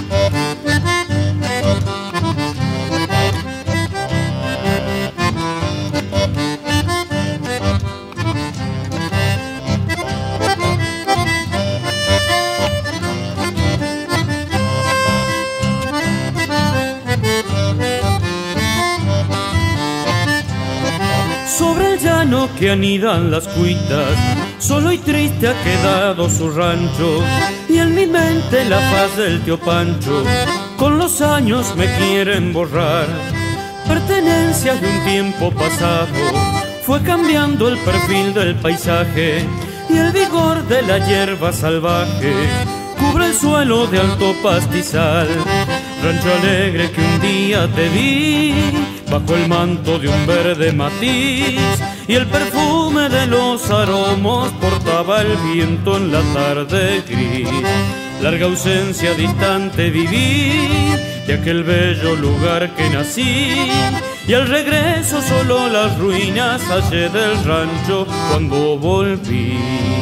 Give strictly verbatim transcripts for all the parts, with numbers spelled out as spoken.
Sobre el llano que anidan las cuitas, solo y triste ha quedado su rancho, y en mi mente la faz del tío Pancho, con los años me quieren borrar. Pertenencias de un tiempo pasado, fue cambiando el perfil del paisaje, y el vigor de la hierba salvaje cubre el suelo de alto pastizal. Rancho alegre que un día te vi, bajo el manto de un verde matiz, y el perfume de los aromos portaba el viento en la tarde gris. Larga ausencia distante viví de aquel bello lugar que nací, y al regreso solo las ruinas hallé del rancho cuando volví.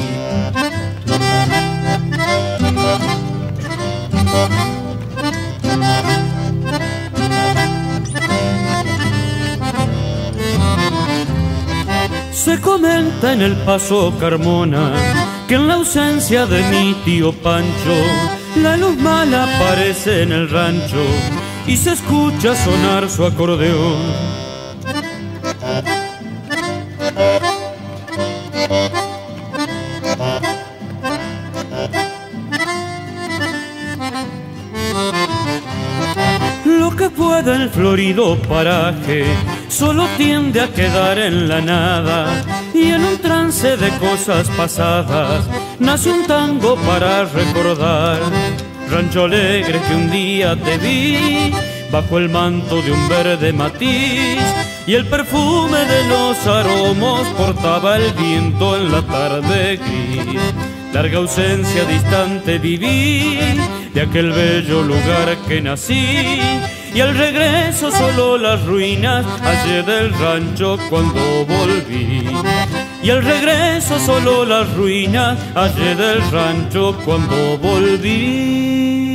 Se comenta en el Paso Carmona que en la ausencia de mi tío Pancho, la luz mala aparece en el rancho y se escucha sonar su acordeón. Lo que pueda el florido paraje solo tiende a quedar en la nada, y en un trance de cosas pasadas nace un tango para recordar. Rancho alegre que un día te vi, bajo el manto de un verde matiz, y el perfume de los aromos portaba el viento en la tarde gris. Larga ausencia distante viví de aquel bello lugar que nací, y al regreso solo las ruinas hallé del rancho cuando volví. Y al regreso solo las ruinas hallé del rancho cuando volví.